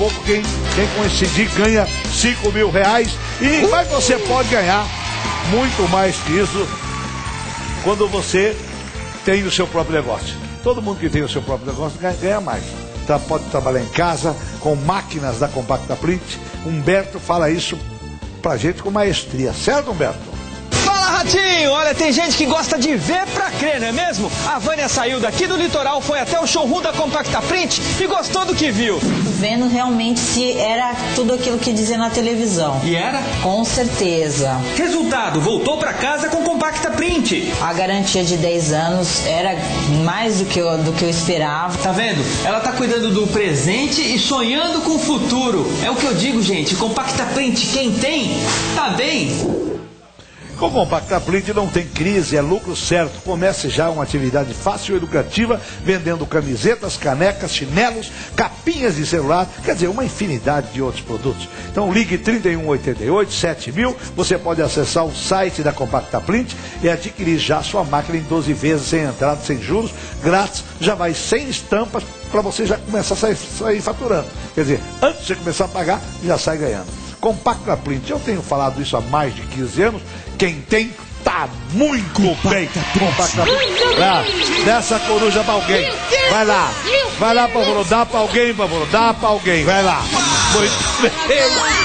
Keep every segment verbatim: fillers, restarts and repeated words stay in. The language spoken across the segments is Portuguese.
pouco quem, quem coincidir ganha cinco mil reais. E mas você pode ganhar muito mais que isso quando você tem o seu próprio negócio. Todo mundo que tem o seu próprio negócio ganha, ganha mais. Então, pode trabalhar em casa com máquinas da Compacta Print. Humberto fala isso pra gente com maestria. Certo, Humberto? Fala, Ratinho! Olha, tem gente que gosta de ver pra crer, não é mesmo? A Vânia saiu daqui do litoral, foi até o showroom da Compacta Print e gostou do que viu. Vendo realmente se era tudo aquilo que dizia na televisão. E era? Com certeza. Resultado, voltou pra casa com Compacta Print. A garantia de dez anos era mais do que eu, do que eu esperava. Tá vendo? Ela tá cuidando do presente e sonhando com o futuro. É o que eu digo, gente. Compacta Print, quem tem, tá bem. Com Compacta Print não tem crise, é lucro certo. Comece já uma atividade fácil e educativa, vendendo camisetas, canecas, chinelos, capinhas de celular, quer dizer, uma infinidade de outros produtos. Então ligue trinta e um, oitenta e oito, sete mil, você pode acessar o site da Compacta Print e adquirir já sua máquina em doze vezes, sem entrada, sem juros, grátis, já vai sem estampas, para você já começar a sair, sair faturando. Quer dizer, antes de você começar a pagar, já sai ganhando. Compacta Print, eu tenho falado isso há mais de quinze anos, quem tem tá muito bem. Compacta Print. Lá, dessa coruja pra alguém. Vai lá, vai lá, Pavoro, dá pra alguém, Pavoro, dá pra alguém, vai lá. Muito bem.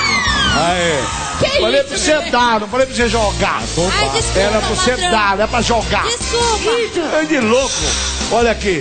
Aê. Falei pra você dar, não falei pra você jogar. Ai, desculpa, Era pra você patrão. dar, não é pra jogar. Desculpa. É de louco. Olha aqui.